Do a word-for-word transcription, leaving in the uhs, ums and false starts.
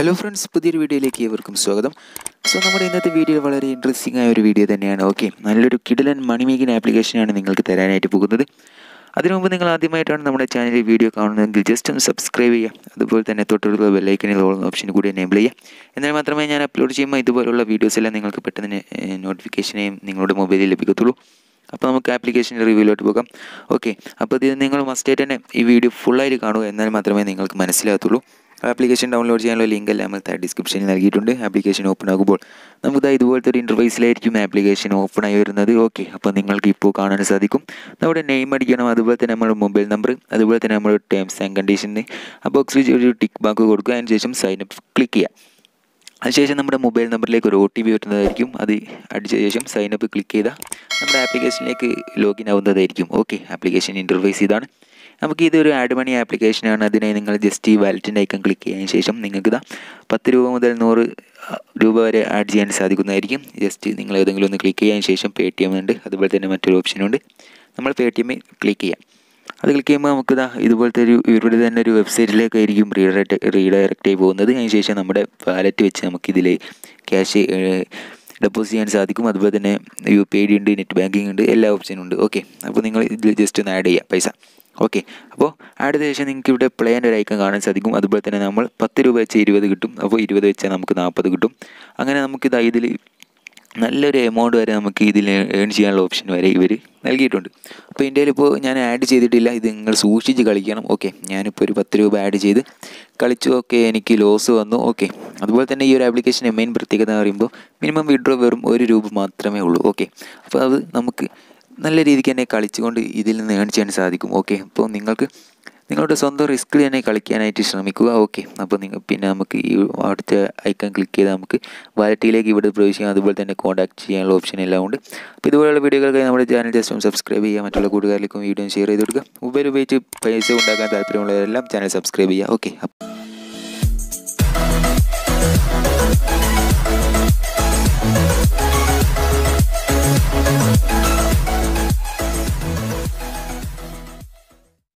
Hello friends, പുതിയൊരു വീഡിയോയിലേക്ക് ഏവർക്കും സ്വാഗതം. സോ നമ്മുടെ ഇന്നത്തെ വീഡിയോ വളരെ ഇൻട്രസ്റ്റിംഗ് ആയ ഒരു വീഡിയോ തന്നെയാണ്. ഓക്കെ, നല്ലൊരു കിടിലൻ മണി മേക്കിംഗ് ആപ്ലിക്കേഷനാണ് നിങ്ങൾക്ക് തരാനായിട്ട് പോകുന്നത്. അതിനു മുമ്പ് നിങ്ങൾ ആദ്യമായിട്ടാണ് നമ്മുടെ ചാനലിൽ വീഡിയോ കാണുന്നതെങ്കിൽ ജസ്റ്റ് ഒന്ന് സബ്സ്ക്രൈബ് ചെയ്യുക. അതുപോലെ തന്നെ തൊട്ടുള്ള ബെല്ലൈക്കനിൽ ഓൾ ഓപ്ഷൻ കൂടി എനേബിൾ ചെയ്യുക. എന്നാൽ മാത്രമേ ഞാൻ അപ്ലോഡ് ചെയ്യുമ്പോൾ ഇതുപോലുള്ള വീഡിയോസ് എല്ലാം നിങ്ങൾക്ക് പെട്ടെന്ന് നോട്ടിഫിക്കേഷനെയും നിങ്ങളുടെ മൊബൈലിൽ ലഭിക്കത്തുള്ളൂ. അപ്പോൾ നമുക്ക് ആപ്ലിക്കേഷൻ്റെ റിവ്യൂലോട്ട് പോകാം. ഓക്കെ, അപ്പോൾ ഇത് നിങ്ങൾ മസ്റ്റായിട്ട് തന്നെ ഈ വീഡിയോ ഫുള്ളായിട്ട് കാണുക, എന്നാൽ മാത്രമേ നിങ്ങൾക്ക് മനസ്സിലാകത്തുള്ളൂ. ആപ്ലിക്കേഷൻ ഡൗൺലോഡ് ചെയ്യാനുള്ള ലിങ്ക് എല്ലാം നമ്മൾ താഴെ ഡിസ്ക്രിപ്ഷനിൽ നൽകിയിട്ടുണ്ട്. ആപ്ലിക്കേഷൻ ഓപ്പൺ ആകുമ്പോൾ നമുക്ക് ഇതുപോലത്തെ ഒരു ഇൻ്റർഫേസിലായിരിക്കും ആപ്ലിക്കേഷൻ ഓപ്പൺ ആയി വരുന്നത്. ഓക്കെ, അപ്പോൾ നിങ്ങൾക്ക് ഇപ്പോൾ കാണാൻ സാധിക്കും നമ്മുടെ നെയിം അടിക്കണം, അതുപോലെ തന്നെ നമ്മുടെ മൊബൈൽ നമ്പർ, അതുപോലെ തന്നെ നമ്മുടെ ടേംസ് ആൻഡ് കണ്ടീഷന് ആ ബോക്സിൽ ഒരു ടിക്ക് മാർക്ക് കൊടുക്കുക. അതിന് ശേഷം സൈൻ അപ്പ് ക്ലിക്ക് ചെയ്യുക. അതിനുശേഷം നമ്മുടെ മൊബൈൽ നമ്പറിലേക്ക് ഒരു ഒ ടി പി വരുന്നതായിരിക്കും. അത് അടിച്ച ശേഷം സൈൻ അപ്പ് ക്ലിക്ക് ചെയ്താൽ നമ്മുടെ ആപ്ലിക്കേഷനിലേക്ക് ലോഗിൻ ആവുന്നതായിരിക്കും. ഓക്കെ, ആപ്ലിക്കേഷൻ ഇൻ്റർഫേസ് ഇതാണ്. നമുക്ക് ഇതൊരു ആഡ് മണി ആപ്ലിക്കേഷനാണ്. അതിനായി നിങ്ങൾ ജസ്റ്റ് ഈ വാലറ്റിൻ്റെ ഐക്കൺ ക്ലിക്ക് ചെയ്തതിന് ശേഷം നിങ്ങൾക്ക് ഇതാ പത്ത് രൂപ മുതൽ നൂറ് രൂപ വരെ ആഡ് ചെയ്യാൻ സാധിക്കുന്നതായിരിക്കും. ജസ്റ്റ് നിങ്ങൾ ഏതെങ്കിലും ഒന്ന് ക്ലിക്ക് ചെയ്തതിന് ശേഷം പേ ടി എം ഉണ്ട്, അതുപോലെ തന്നെ മറ്റൊരു ഓപ്ഷനുണ്ട്. നമ്മൾ പേ ടി എമ്മിൽ ക്ലിക്ക് ചെയ്യാം. അത് ക്ലിക്ക് ചെയ്യുമ്പോൾ നമുക്ക് ഇതാ ഇതുപോലത്തെ ഒരു ഇവരുടെ തന്നെ ഒരു വെബ്സൈറ്റിലേക്കായിരിക്കും റീഡയറക്റ്റ് റീഡയറക്റ്റ് ആയി പോകുന്നത്. അതിന് ശേഷം നമ്മുടെ വാലറ്റ് വെച്ച് നമുക്കിതിൽ ക്യാഷ് ഡെപ്പോസിറ്റ് ചെയ്യാൻ സാധിക്കും. അതുപോലെ തന്നെ യു പി ഐ ഡി ഉണ്ട്, നെറ്റ് ബാങ്കിങ് ഉണ്ട്, എല്ലാ ഓപ്ഷനും ഉണ്ട്. ഓക്കെ, അപ്പോൾ നിങ്ങൾ ഇതിൽ ജസ്റ്റ് ഒന്ന് ആഡ് ചെയ്യുക പൈസ. ഓക്കെ, അപ്പോൾ ആഡ് ചെയ്ത ശേഷം നിങ്ങൾക്ക് ഇവിടെ പ്ലേൻ്റെ ഒരു ഐക്കൺ കാണാൻ സാധിക്കും. അതുപോലെ തന്നെ നമ്മൾ പത്ത് രൂപ വെച്ച് ഇരുപത് കിട്ടും. അപ്പോൾ ഇരുപത് വെച്ചാൽ നമുക്ക് നാൽപ്പത് കിട്ടും. അങ്ങനെ നമുക്കിത് ഇതിൽ നല്ലൊരു എമൗണ്ട് വരെ നമുക്ക് ഇതിൽ ഏൺ ചെയ്യാനുള്ള ഓപ്ഷൻ വരെ ഇവർ നൽകിയിട്ടുണ്ട്. അപ്പോൾ ഇന്ത്യയിൽ ഇപ്പോൾ ഞാൻ ആഡ് ചെയ്തിട്ടില്ല, ഇത് നിങ്ങൾ സൂക്ഷിച്ച് കളിക്കണം. ഓക്കെ, ഞാനിപ്പോൾ ഒരു പത്ത് രൂപ ആഡ് ചെയ്ത് കളിച്ചു. ഓക്കെ, എനിക്ക് ലോസ് വന്നു. ഓക്കെ, അതുപോലെ തന്നെ ഈ ഒരു ആപ്ലിക്കേഷൻ്റെ മെയിൻ പ്രത്യേകത എന്ന് പറയുമ്പോൾ മിനിമം വിഡ്രോ വെറും ഒരു രൂപ മാത്രമേ ഉള്ളൂ. ഓക്കെ, അപ്പോൾ അത് നമുക്ക് നല്ല രീതിക്ക് തന്നെ കളിച്ചുകൊണ്ട് ഇതിൽ നിന്ന് ഏൺ ചെയ്യാൻ സാധിക്കും. ഓക്കെ, അപ്പോൾ നിങ്ങൾക്ക് നിങ്ങളുടെ സ്വന്തം റിസ്കിൽ തന്നെ കളിക്കാനായിട്ട് ശ്രമിക്കുക. ഓക്കെ, അപ്പോൾ നിങ്ങൾ പിന്നെ നമുക്ക് ഈ അടുത്ത ഐക്കൺ ക്ലിക്ക് ചെയ്താൽ നമുക്ക് വാലറ്റിലേക്ക് ഇവിടെ പ്രവേശിക്കാം. അതുപോലെ തന്നെ കോൺടാക്ട് ചെയ്യാനുള്ള ഓപ്ഷൻ എല്ലാം ഉണ്ട്. അപ്പോൾ ഇതുപോലുള്ള വീഡിയോകൾക്കായി നമ്മുടെ ചാനൽ ജസ്റ്റ് ഒന്ന് സബ്സ്ക്രൈബ് ചെയ്യുക. മറ്റുള്ള കൂട്ടുകാരിലേക്കും വീഡിയോ ഷെയർ ചെയ്ത് കൊടുക്കുക. മൊബൈൽ ഉപയോഗിച്ച് പൈസ ഉണ്ടാക്കാൻ താല്പര്യമുള്ളവരെല്ലാം ചാനൽ സബ്സ്ക്രൈബ് ചെയ്യുക. ഓക്കെ.